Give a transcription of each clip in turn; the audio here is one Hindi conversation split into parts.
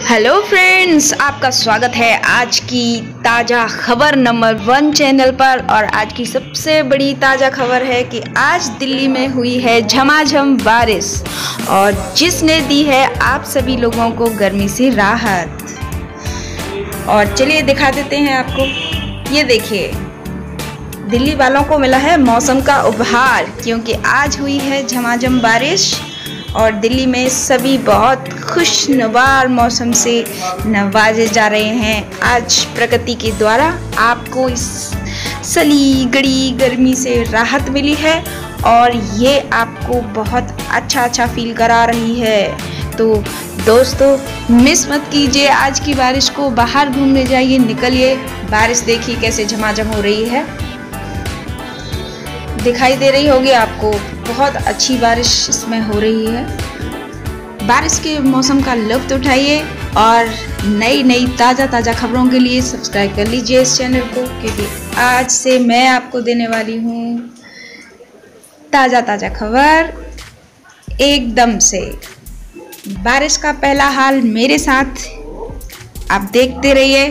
हेलो फ्रेंड्स, आपका स्वागत है आज की ताज़ा खबर नंबर 1 चैनल पर। और आज की सबसे बड़ी ताज़ा खबर है कि आज दिल्ली में हुई है झमाझम बारिश और जिसने दी है आप सभी लोगों को गर्मी से राहत। और चलिए दिखा देते हैं आपको। ये देखिए, दिल्ली वालों को मिला है मौसम का उपहार क्योंकि आज हुई है झमाझम बारिश और दिल्ली में सभी बहुत खुशनुमार मौसम से नवाजे जा रहे हैं। आज प्रकृति के द्वारा आपको इस सली गड़ी गर्मी से राहत मिली है और ये आपको बहुत अच्छा फील करा रही है। तो दोस्तों, मिस मत कीजिए आज की बारिश को। बाहर घूमने जाइए, निकलिए, बारिश देखिए कैसे झमाझम हो रही है। दिखाई दे रही होगी आपको, बहुत अच्छी बारिश इसमें हो रही है। बारिश के मौसम का लुत्फ उठाइए और नई ताज़ा खबरों के लिए सब्सक्राइब कर लीजिए इस चैनल को, क्योंकि आज से मैं आपको देने वाली हूँ ताज़ा खबर एकदम से। बारिश का पहला हाल मेरे साथ आप देखते रहिए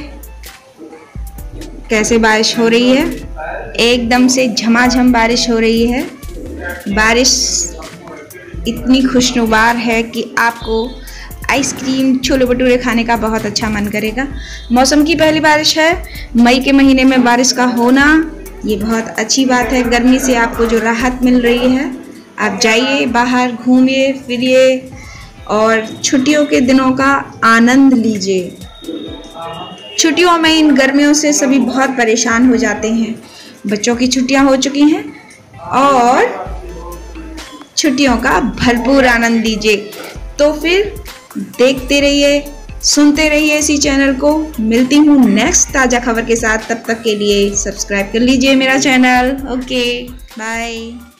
कैसे बारिश हो रही है। एकदम से झमाझम बारिश हो रही है। बारिश इतनी खुशनुमार है कि आपको आइसक्रीम, छोले भटूरे खाने का बहुत अच्छा मन करेगा। मौसम की पहली बारिश है, मई के महीने में बारिश का होना ये बहुत अच्छी बात है। गर्मी से आपको जो राहत मिल रही है, आप जाइए बाहर, घूमिए फिरिए और छुट्टियों के दिनों का आनंद लीजिए। छुट्टियों में इन गर्मियों से सभी बहुत परेशान हो जाते हैं। बच्चों की छुट्टियां हो चुकी हैं और छुट्टियों का भरपूर आनंद लीजिए। तो फिर देखते रहिए, सुनते रहिए इसी चैनल को। मिलती हूँ नेक्स्ट ताज़ा खबर के साथ, तब तक के लिए सब्सक्राइब कर लीजिए मेरा चैनल। Okay, bye.